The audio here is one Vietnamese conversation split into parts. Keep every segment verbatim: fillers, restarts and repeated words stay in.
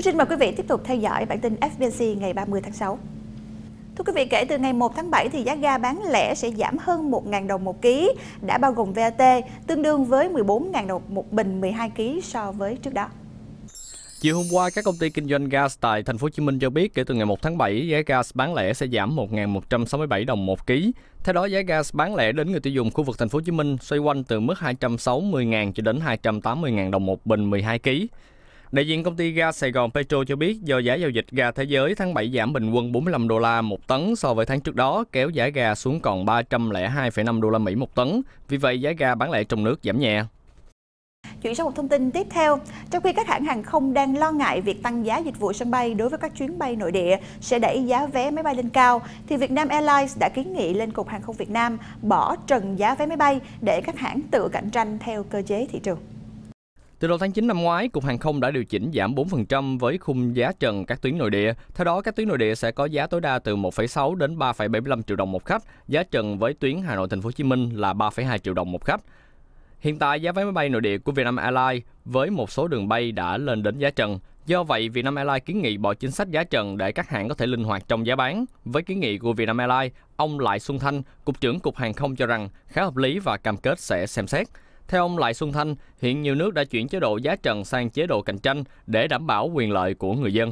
Xin mời quý vị tiếp tục theo dõi bản tin ép bê xê ngày ba mươi tháng sáu. Thưa quý vị, kể từ ngày một tháng bảy thì giá ga bán lẻ sẽ giảm hơn một nghìn đồng một ký, đã bao gồm vê a tê, tương đương với mười bốn nghìn đồng một bình mười hai ký so với trước đó. Chiều hôm qua, các công ty kinh doanh gas tại thành phố Hồ Chí Minh cho biết kể từ ngày một tháng bảy, giá gas bán lẻ sẽ giảm một nghìn một trăm sáu mươi bảy đồng một ký. Theo đó, giá gas bán lẻ đến người tiêu dùng khu vực thành phố Hồ Chí Minh xoay quanh từ mức hai trăm sáu mươi nghìn cho đến hai trăm tám mươi nghìn đồng một bình mười hai ký. Đại diện công ty ga Sài Gòn Petro cho biết do giá giao dịch ga thế giới tháng bảy giảm bình quân bốn mươi lăm đô la một tấn so với tháng trước đó, kéo giá ga xuống còn ba trăm lẻ hai phẩy năm đô la Mỹ một tấn. Vì vậy, giá ga bán lẻ trong nước giảm nhẹ. Chuyển sang một thông tin tiếp theo, trong khi các hãng hàng không đang lo ngại việc tăng giá dịch vụ sân bay đối với các chuyến bay nội địa sẽ đẩy giá vé máy bay lên cao, thì Vietnam Airlines đã kiến nghị lên Cục Hàng không Việt Nam bỏ trần giá vé máy bay để các hãng tự cạnh tranh theo cơ chế thị trường. Từ đầu tháng chín năm ngoái, Cục Hàng không đã điều chỉnh giảm bốn phần trăm với khung giá trần các tuyến nội địa. Theo đó, các tuyến nội địa sẽ có giá tối đa từ một phẩy sáu đến ba phẩy bảy mươi lăm triệu đồng một khách. Giá trần với tuyến Hà Nội Thành phố Hồ Chí Minh là ba phẩy hai triệu đồng một khách. Hiện tại, giá vé máy bay nội địa của Vietnam Airlines với một số đường bay đã lên đến giá trần. Do vậy, Vietnam Airlines kiến nghị bỏ chính sách giá trần để các hãng có thể linh hoạt trong giá bán. Với kiến nghị của Vietnam Airlines, ông Lại Xuân Thanh, Cục trưởng Cục Hàng không cho rằng khá hợp lý và cam kết sẽ xem xét. Theo ông Lại Xuân Thanh, hiện nhiều nước đã chuyển chế độ giá trần sang chế độ cạnh tranh để đảm bảo quyền lợi của người dân.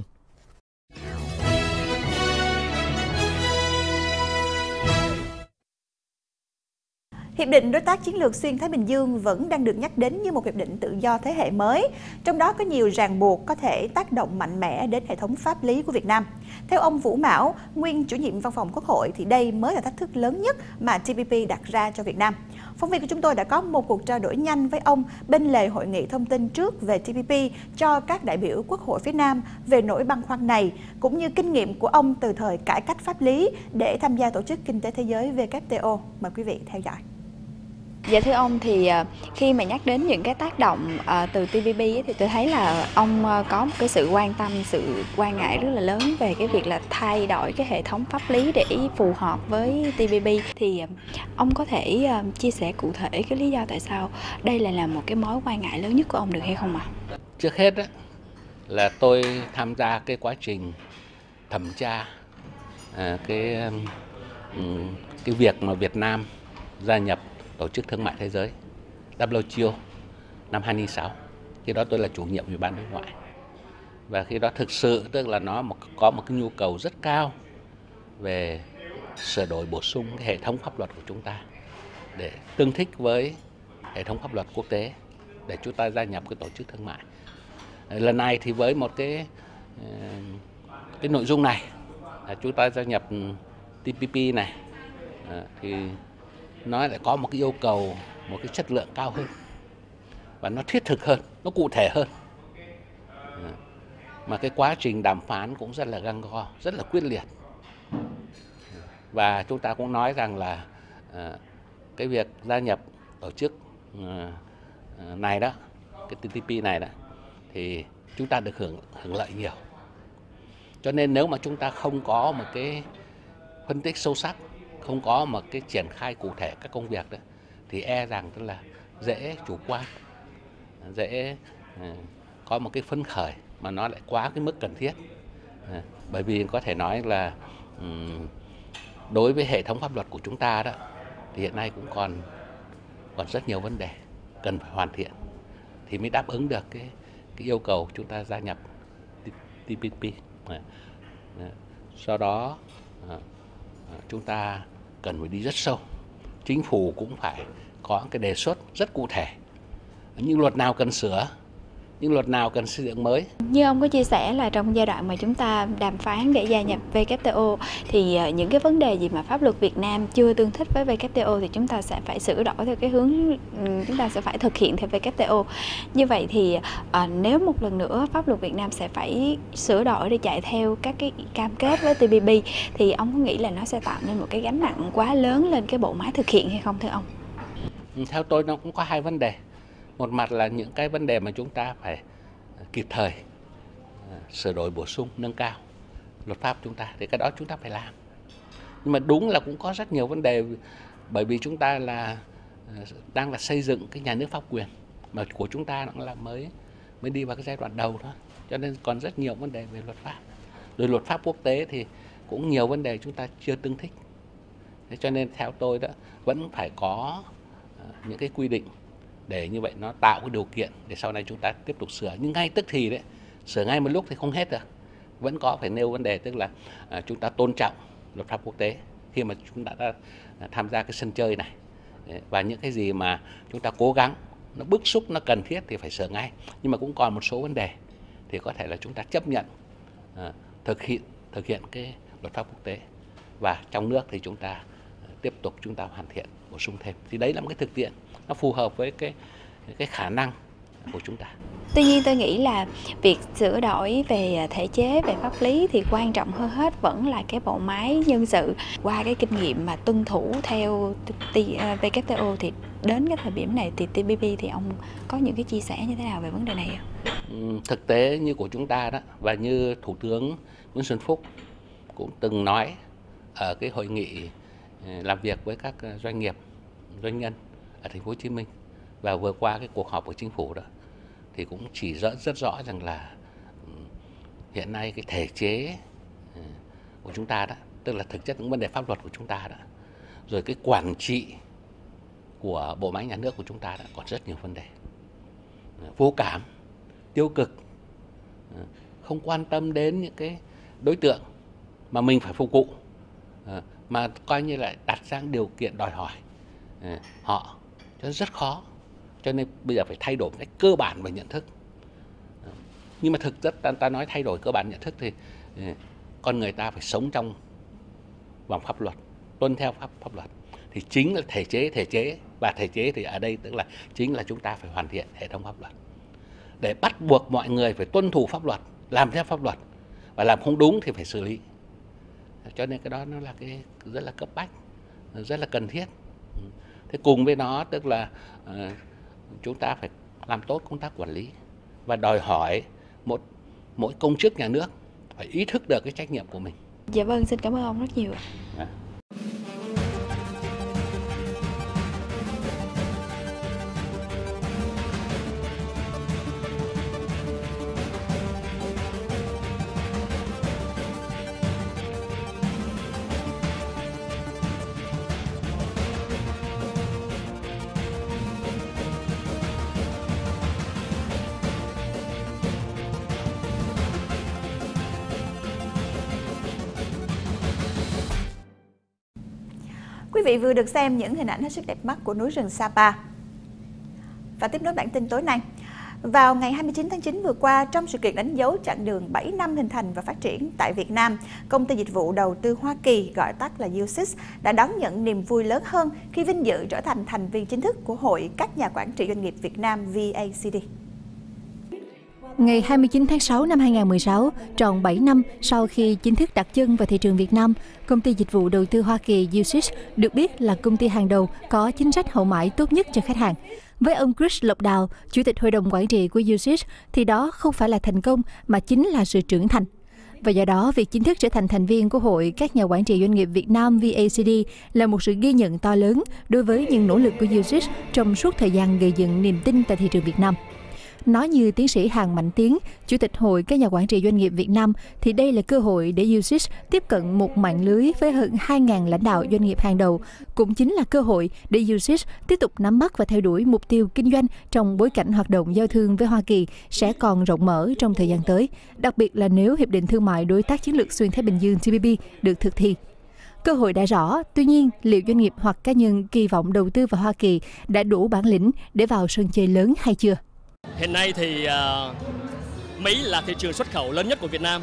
Hiệp định Đối tác Chiến lược Xuyên Thái Bình Dương vẫn đang được nhắc đến như một hiệp định tự do thế hệ mới, trong đó có nhiều ràng buộc có thể tác động mạnh mẽ đến hệ thống pháp lý của Việt Nam. Theo ông Vũ Mão, nguyên chủ nhiệm Văn phòng Quốc hội, thì đây mới là thách thức lớn nhất mà tê pê pê đặt ra cho Việt Nam. Phóng viên của chúng tôi đã có một cuộc trao đổi nhanh với ông bên lề hội nghị thông tin trước về tê pê pê cho các đại biểu Quốc hội phía Nam về nỗi băn khoăn này, cũng như kinh nghiệm của ông từ thời cải cách pháp lý để tham gia Tổ chức Kinh tế Thế giới vê kép tê o. Mời quý vị theo dõi. Dạ thưa ông, thì khi mà nhắc đến những cái tác động từ tê pê pê thì tôi thấy là ông có một cái sự quan tâm, sự quan ngại rất là lớn về cái việc là thay đổi cái hệ thống pháp lý để phù hợp với tê pê pê. Thì ông có thể chia sẻ cụ thể cái lý do tại sao đây lại là một cái mối quan ngại lớn nhất của ông được hay không ạ? Trước hết đó, là tôi tham gia cái quá trình thẩm tra cái cái việc mà Việt Nam gia nhập Tổ chức Thương mại Thế giới vê kép tê o năm hai nghìn không trăm lẻ sáu. Khi đó tôi là chủ nhiệm Ủy ban đối ngoại. Và khi đó thực sự tức là nó có một cái nhu cầu rất cao về sửa đổi bổ sung cái hệ thống pháp luật của chúng ta để tương thích với hệ thống pháp luật quốc tế để chúng ta gia nhập cái tổ chức thương mại. Lần này thì với một cái cái nội dung này là chúng ta gia nhập tê pê pê này thì nó lại có một cái yêu cầu, một cái chất lượng cao hơn và nó thiết thực hơn, nó cụ thể hơn. Mà cái quá trình đàm phán cũng rất là gay go, rất là quyết liệt. Và chúng ta cũng nói rằng là cái việc gia nhập tổ chức này đó, cái tê pê pê này đó, thì chúng ta được hưởng hưởng lợi nhiều. Cho nên nếu mà chúng ta không có một cái phân tích sâu sắc, không có một cái triển khai cụ thể các công việc đó, thì e rằng tức là dễ chủ quan, dễ có một cái phấn khởi mà nó lại quá cái mức cần thiết. Bởi vì có thể nói là đối với hệ thống pháp luật của chúng ta đó thì hiện nay cũng còn còn rất nhiều vấn đề cần phải hoàn thiện thì mới đáp ứng được cái cái yêu cầu chúng ta gia nhập tê pê pê. Do đó chúng ta cần phải đi rất sâu. Chính phủ cũng phải có cái đề xuất rất cụ thể. Những luật nào cần sửa, những luật nào cần xây dựng mới. Như ông có chia sẻ là trong giai đoạn mà chúng ta đàm phán để gia nhập vê kép tê o thì những cái vấn đề gì mà pháp luật Việt Nam chưa tương thích với vê kép tê o thì chúng ta sẽ phải sửa đổi theo cái hướng, chúng ta sẽ phải thực hiện theo vê kép tê o. Như vậy thì à, nếu một lần nữa pháp luật Việt Nam sẽ phải sửa đổi để chạy theo các cái cam kết với tê pê pê thì ông có nghĩ là nó sẽ tạo nên một cái gánh nặng quá lớn lên cái bộ máy thực hiện hay không thưa ông? Theo tôi nó cũng có hai vấn đề. Một mặt là những cái vấn đề mà chúng ta phải kịp thời sửa đổi bổ sung, nâng cao luật pháp chúng ta, thì cái đó chúng ta phải làm. Nhưng mà đúng là cũng có rất nhiều vấn đề, bởi vì chúng ta là đang là xây dựng cái nhà nước pháp quyền mà của chúng ta cũng là mới mới đi vào cái giai đoạn đầu thôi. cho nên còn rất nhiều vấn đề về luật pháp. Rồi luật pháp quốc tế thì cũng nhiều vấn đề chúng ta chưa tương thích. Thế cho nên theo tôi đó vẫn phải có những cái quy định để như vậy nó tạo cái điều kiện để sau này chúng ta tiếp tục sửa. Nhưng ngay tức thì đấy, sửa ngay một lúc thì không hết được. Vẫn có phải nêu vấn đề, tức là chúng ta tôn trọng luật pháp quốc tế khi mà chúng ta đã tham gia cái sân chơi này. Và những cái gì mà chúng ta cố gắng, nó bức xúc, nó cần thiết thì phải sửa ngay. Nhưng mà cũng còn một số vấn đề thì có thể là chúng ta chấp nhận thực hiện thực hiện cái luật pháp quốc tế, và trong nước thì chúng ta tiếp tục chúng ta hoàn thiện, bổ sung thêm. Thì đấy là một cái thực tiễn nó phù hợp với cái cái khả năng của chúng ta. Tuy nhiên tôi nghĩ là việc sửa đổi về thể chế, về pháp lý thì quan trọng hơn hết vẫn là cái bộ máy nhân sự. Qua cái kinh nghiệm mà tuân thủ theo vê kép tê o thì đến cái thời điểm này thì tê pê pê thì ông có những cái chia sẻ như thế nào về vấn đề này không? Thực tế như của chúng ta đó, và như Thủ tướng Nguyễn Xuân Phúc cũng từng nói ở cái hội nghị làm việc với các doanh nghiệp, doanh nhân ở thành phố Hồ Chí Minh và vừa qua cái cuộc họp của chính phủ đó, thì cũng chỉ rõ rất rõ rằng là hiện nay cái thể chế của chúng ta đó, tức là thực chất những vấn đề pháp luật của chúng ta đó, rồi cái quản trị của bộ máy nhà nước của chúng ta đã còn rất nhiều vấn đề vô cảm, tiêu cực, không quan tâm đến những cái đối tượng mà mình phải phục vụ, mà coi như là đặt ra điều kiện đòi hỏi họ, cho nên rất khó. Cho nên bây giờ phải thay đổi một cách cơ bản về nhận thức. Nhưng mà thực chất ta, ta nói thay đổi cơ bản nhận thức thì con người ta phải sống trong vòng pháp luật, tuân theo pháp pháp luật. Thì chính là thể chế, thể chế và thể chế thì ở đây tức là chính là chúng ta phải hoàn thiện hệ thống pháp luật để bắt buộc mọi người phải tuân thủ pháp luật, làm theo pháp luật, và làm không đúng thì phải xử lý. Cho nên cái đó nó là cái rất là cấp bách, rất là cần thiết. Thế cùng với nó tức là uh, chúng ta phải làm tốt công tác quản lý và đòi hỏi một mỗi công chức nhà nước phải ý thức được cái trách nhiệm của mình. Dạ vâng, xin cảm ơn ông rất nhiều. À. Quý vị vừa được xem những hình ảnh hết sức đẹp mắt của núi rừng Sapa. Và tiếp nối bản tin tối nay. Vào ngày hai mươi chín tháng chín vừa qua, trong sự kiện đánh dấu chặng đường bảy năm hình thành và phát triển tại Việt Nam, Công ty Dịch vụ Đầu tư Hoa Kỳ, gọi tắt là u xít, đã đón nhận niềm vui lớn hơn khi vinh dự trở thành thành viên chính thức của Hội các nhà quản trị doanh nghiệp Việt Nam vê a xê đê. Ngày hai mươi chín tháng sáu năm hai nghìn không trăm mười sáu, tròn bảy năm sau khi chính thức đặt chân vào thị trường Việt Nam, Công ty Dịch vụ Đầu tư Hoa Kỳ u xít được biết là công ty hàng đầu có chính sách hậu mãi tốt nhất cho khách hàng. Với ông Chris Lộc Đào, Chủ tịch Hội đồng Quản trị của u xít, thì đó không phải là thành công mà chính là sự trưởng thành. Và do đó, việc chính thức trở thành thành viên của Hội các nhà quản trị doanh nghiệp Việt Nam vê a xê đê là một sự ghi nhận to lớn đối với những nỗ lực của u xít trong suốt thời gian gây dựng niềm tin tại thị trường Việt Nam. Nói như tiến sĩ Hàng Mạnh Tiến, Chủ tịch Hội các nhà quản trị doanh nghiệp Việt Nam, thì đây là cơ hội để u xít tiếp cận một mạng lưới với hơn hai nghìn lãnh đạo doanh nghiệp hàng đầu, cũng chính là cơ hội để u xít tiếp tục nắm bắt và theo đuổi mục tiêu kinh doanh trong bối cảnh hoạt động giao thương với Hoa Kỳ sẽ còn rộng mở trong thời gian tới, đặc biệt là nếu Hiệp định Thương mại Đối tác Chiến lược Xuyên Thái Bình Dương T P P được thực thi. Cơ hội đã rõ, tuy nhiên liệu doanh nghiệp hoặc cá nhân kỳ vọng đầu tư vào Hoa Kỳ đã đủ bản lĩnh để vào sân chơi lớn hay chưa? Hiện nay thì uh, Mỹ là thị trường xuất khẩu lớn nhất của Việt Nam.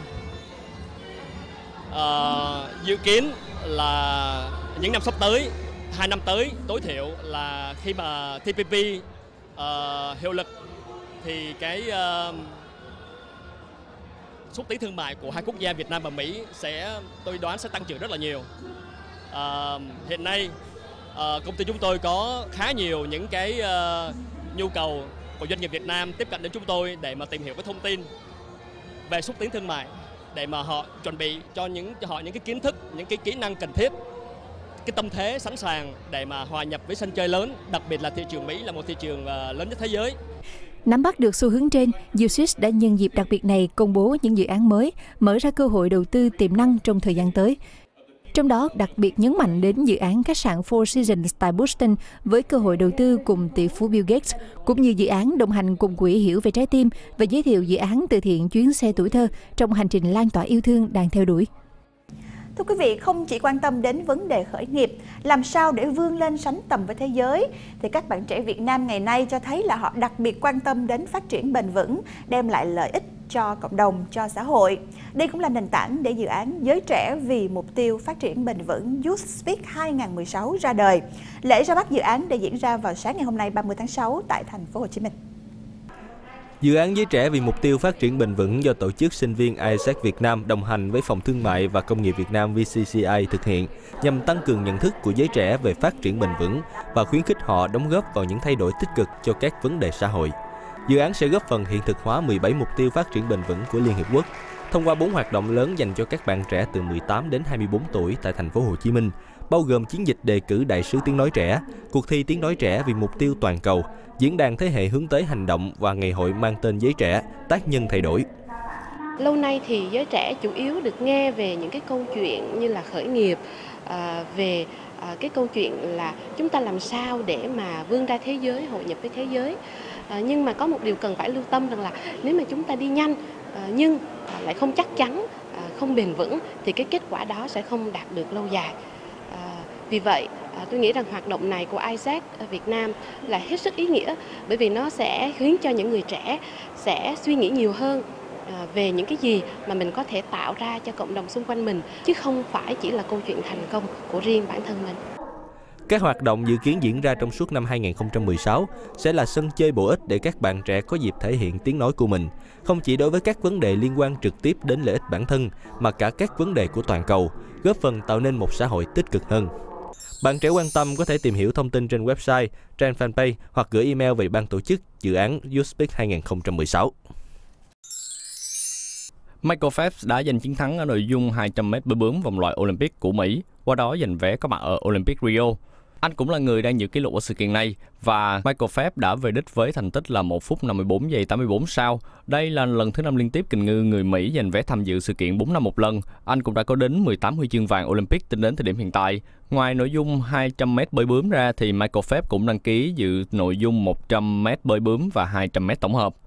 Uh, dự kiến là những năm sắp tới, hai năm tới tối thiểu là khi mà T P P uh, hiệu lực thì cái uh, xúc tiến thương mại của hai quốc gia Việt Nam và Mỹ sẽ, tôi đoán sẽ tăng trưởng rất là nhiều. Uh, hiện nay uh, công ty chúng tôi có khá nhiều những cái uh, nhu cầu của doanh nghiệp Việt Nam tiếp cận đến chúng tôi để mà tìm hiểu cái thông tin về xúc tiến thương mại, để mà họ chuẩn bị cho những cho họ những cái kiến thức, những cái kỹ năng cần thiết, cái tâm thế sẵn sàng để mà hòa nhập với sân chơi lớn, đặc biệt là thị trường Mỹ là một thị trường uh, lớn nhất thế giới. Nắm bắt được xu hướng trên, u ét i ét đã nhân dịp đặc biệt này công bố những dự án mới, mở ra cơ hội đầu tư tiềm năng trong thời gian tới. Trong đó, đặc biệt nhấn mạnh đến dự án khách sạn Four Seasons tại Boston với cơ hội đầu tư cùng tỷ phú Bill Gates, cũng như dự án đồng hành cùng Quỹ Hiểu về Trái Tim và giới thiệu dự án từ thiện chuyến xe tuổi thơ trong hành trình lan tỏa yêu thương đang theo đuổi. Thưa quý vị, không chỉ quan tâm đến vấn đề khởi nghiệp, làm sao để vươn lên sánh tầm với thế giới, thì các bạn trẻ Việt Nam ngày nay cho thấy là họ đặc biệt quan tâm đến phát triển bền vững, đem lại lợi ích cho cộng đồng, cho xã hội. Đây cũng là nền tảng để dự án Giới Trẻ vì Mục tiêu Phát triển Bền vững Youth Speak hai không một sáu ra đời. Lễ ra mắt dự án đã diễn ra vào sáng ngày hôm nay ba mươi tháng sáu tại thành phố Hồ Chí Minh. Dự án Giới Trẻ vì Mục tiêu Phát triển Bền vững do tổ chức sinh viên i ét e xê Việt Nam đồng hành với Phòng Thương mại và Công nghiệp Việt Nam vê xê xê i thực hiện nhằm tăng cường nhận thức của giới trẻ về phát triển bền vững và khuyến khích họ đóng góp vào những thay đổi tích cực cho các vấn đề xã hội. Dự án sẽ góp phần hiện thực hóa mười bảy mục tiêu phát triển bền vững của Liên Hiệp Quốc thông qua bốn hoạt động lớn dành cho các bạn trẻ từ mười tám đến hai mươi bốn tuổi tại thành phố Hồ Chí Minh, bao gồm chiến dịch đề cử đại sứ tiếng nói trẻ, cuộc thi tiếng nói trẻ vì mục tiêu toàn cầu, diễn đàn thế hệ hướng tới hành động và ngày hội mang tên Giới Trẻ, tác nhân thay đổi. Lâu nay thì giới trẻ chủ yếu được nghe về những cái câu chuyện như là khởi nghiệp, à, về à, cái câu chuyện là chúng ta làm sao để mà vươn ra thế giới, hội nhập với thế giới. À, nhưng mà có một điều cần phải lưu tâm rằng là nếu mà chúng ta đi nhanh à, nhưng lại không chắc chắn, à, không bền vững thì cái kết quả đó sẽ không đạt được lâu dài. À, vì vậy à, tôi nghĩ rằng hoạt động này của i ét e xê Việt Nam là hết sức ý nghĩa, bởi vì nó sẽ khiến cho những người trẻ sẽ suy nghĩ nhiều hơn à, về những cái gì mà mình có thể tạo ra cho cộng đồng xung quanh mình, chứ không phải chỉ là câu chuyện thành công của riêng bản thân mình. Các hoạt động dự kiến diễn ra trong suốt năm hai nghìn không trăm mười sáu sẽ là sân chơi bổ ích để các bạn trẻ có dịp thể hiện tiếng nói của mình, không chỉ đối với các vấn đề liên quan trực tiếp đến lợi ích bản thân, mà cả các vấn đề của toàn cầu, góp phần tạo nên một xã hội tích cực hơn. Bạn trẻ quan tâm có thể tìm hiểu thông tin trên website, trang fanpage hoặc gửi email về ban tổ chức dự án Youth Speak hai không một sáu. Michael Phelps đã giành chiến thắng ở nội dung hai trăm mét bơi bướm vòng loại Olympic của Mỹ, qua đó giành vé có mặt ở Olympic Rio. Anh cũng là người đang giữ kỷ lục ở sự kiện này và Michael Phelps đã về đích với thành tích là một phút năm mươi bốn giây tám mươi bốn sao. Đây là lần thứ năm liên tiếp kình ngư người Mỹ giành vé tham dự sự kiện bốn năm một lần. Anh cũng đã có đến mười tám huy chương vàng Olympic tính đến thời điểm hiện tại. Ngoài nội dung hai trăm mét bơi bướm ra thì Michael Phelps cũng đăng ký dự nội dung một trăm mét bơi bướm và hai trăm mét tổng hợp.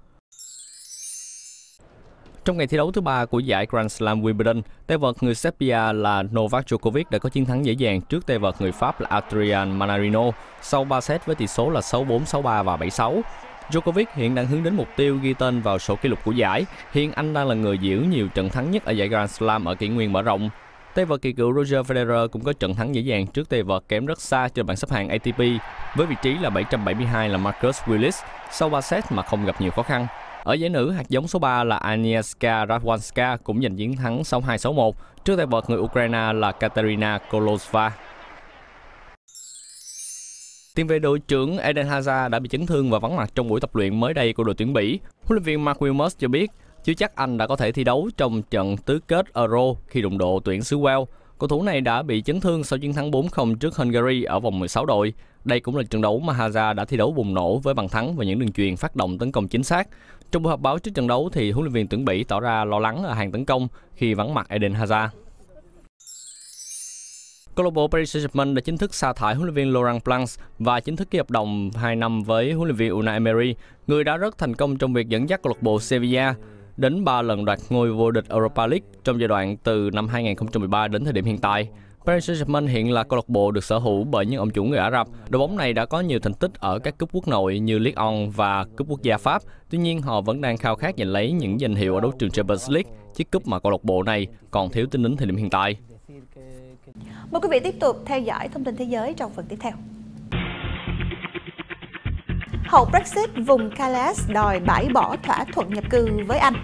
Trong ngày thi đấu thứ ba của giải Grand Slam Wimbledon, tay vợt người Serbia là Novak Djokovic đã có chiến thắng dễ dàng trước tay vợt người Pháp là Adrian Manarino sau ba set với tỷ số là sáu bốn, sáu ba và bảy sáu. Djokovic hiện đang hướng đến mục tiêu ghi tên vào sổ kỷ lục của giải. Hiện anh đang là người giữ nhiều trận thắng nhất ở giải Grand Slam ở kỷ nguyên mở rộng. Tay vợt kỳ cựu Roger Federer cũng có trận thắng dễ dàng trước tay vợt kém rất xa trên bảng xếp hạng a tê pê với vị trí là bảy trăm bảy mươi hai là Marcus Willis sau ba set mà không gặp nhiều khó khăn. Ở giải nữ, hạt giống số ba là Agnieszka Radwanska cũng giành chiến thắng sáu hai, sáu một trước tay vợt người Ukraine là Katerina Kolosova. Tiền vệ đội trưởng Eden Hazard đã bị chấn thương và vắng mặt trong buổi tập luyện mới đây của đội tuyển Bỉ. Huấn luyện viên Mark Wilmers cho biết chưa chắc anh đã có thể thi đấu trong trận tứ kết Euro khi đụng độ tuyển xứ Wales. Cầu thủ này đã bị chấn thương sau chiến thắng bốn không trước Hungary ở vòng mười sáu đội. Đây cũng là trận đấu mà Hazard đã thi đấu bùng nổ với bàn thắng và những đường chuyền phát động tấn công chính xác. Trong buổi họp báo trước trận đấu thì huấn luyện viên tuyển Bỉ tỏ ra lo lắng ở hàng tấn công khi vắng mặt Eden Hazard. Câu lạc bộ Paris Saint-Germain đã chính thức sa thải huấn luyện viên Laurent Blanc và chính thức ký hợp đồng hai năm với huấn luyện viên Unai Emery, người đã rất thành công trong việc dẫn dắt câu lạc bộ Sevilla đến ba lần đoạt ngôi vô địch Europa League trong giai đoạn từ năm hai nghìn không trăm mười ba đến thời điểm hiện tại. Paris Saint-Germain hiện là câu lạc bộ được sở hữu bởi những ông chủ người Ả Rập. Đội bóng này đã có nhiều thành tích ở các cúp quốc nội như Ligue một và cúp quốc gia Pháp. Tuy nhiên, họ vẫn đang khao khát giành lấy những danh hiệu ở đấu trường Champions League, chiếc cúp mà câu lạc bộ này còn thiếu tính đến thời điểm hiện tại. Mời quý vị tiếp tục theo dõi thông tin thế giới trong phần tiếp theo. Hậu Brexit, vùng Calais đòi bãi bỏ thỏa thuận nhập cư với Anh.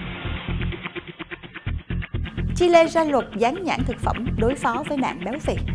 Chile ra luật dán nhãn thực phẩm đối phó với nạn béo phì.